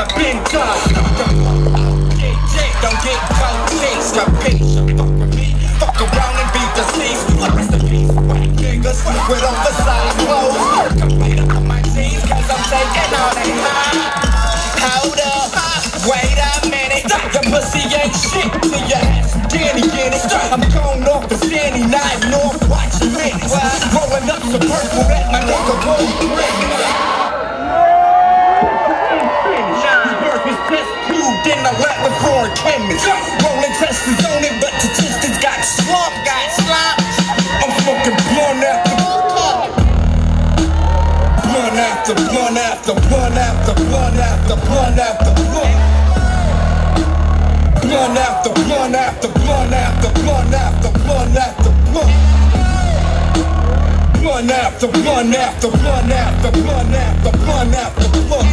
I've been done. Don't get cold chased, got bitch. Fuck with me, fuck around and beat the seats. Rest in peace, white niggas with oversized clothes. Complete up my jeans, cause I'm taking all they high. Hold up, wait a minute. Your pussy ain't shit till your ass Danny get it. I'm going off the Sandy night, north watching minutes. Rolling up some purple at my nigga roll brick. In the laboratory chemist, rolling tests on it, but statistics got slumped. I'm fucking blunt after blunt after blunt after blunt after blunt after blunt after blunt. Blunt after blunt after blunt after blunt after blunt after blunt. Blunt after blunt after blunt after blunt after blunt after blunt.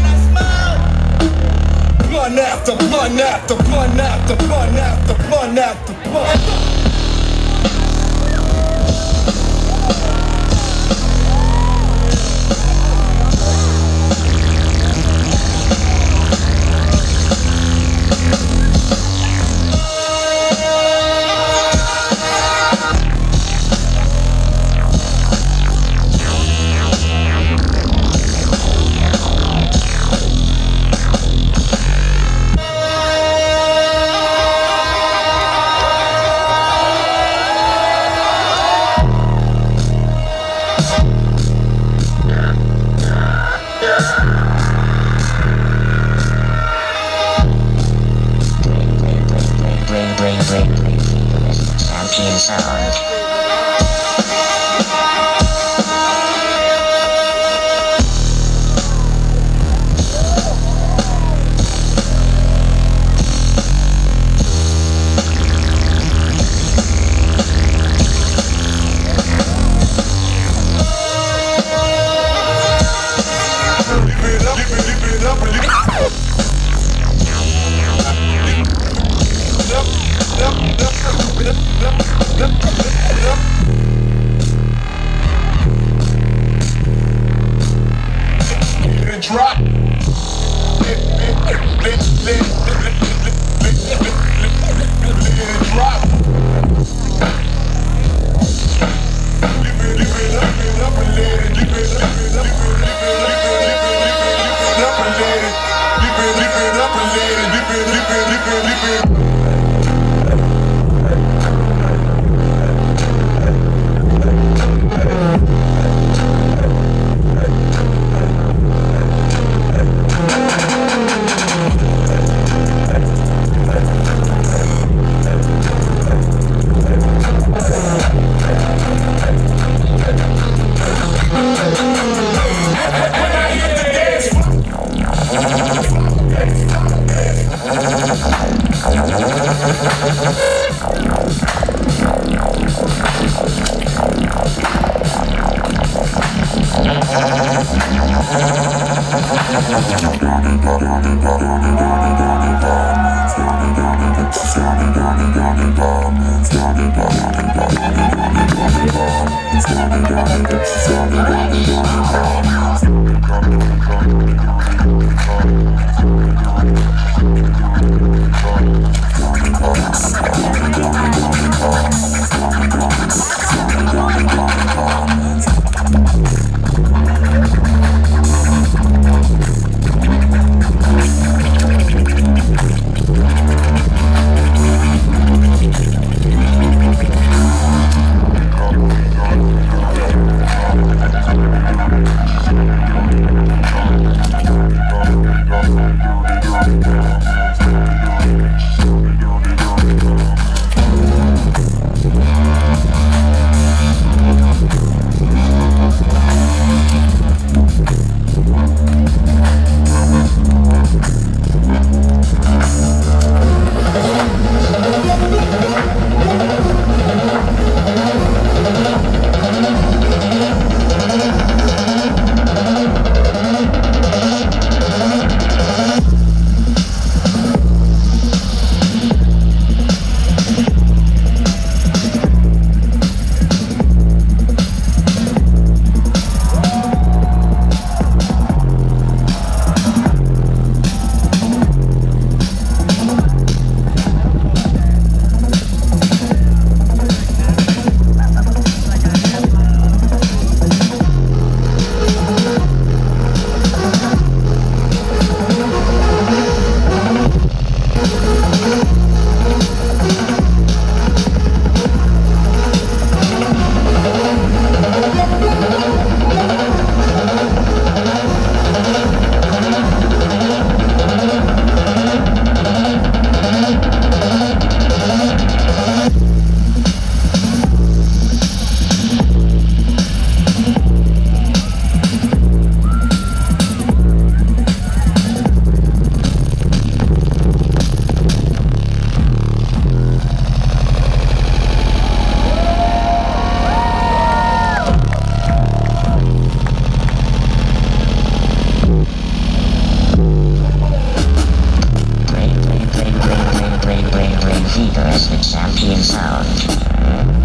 Blunt after blunt after blunt after blunt after blunt after blunt. Champion sound. Drop. Down. Champion Sound.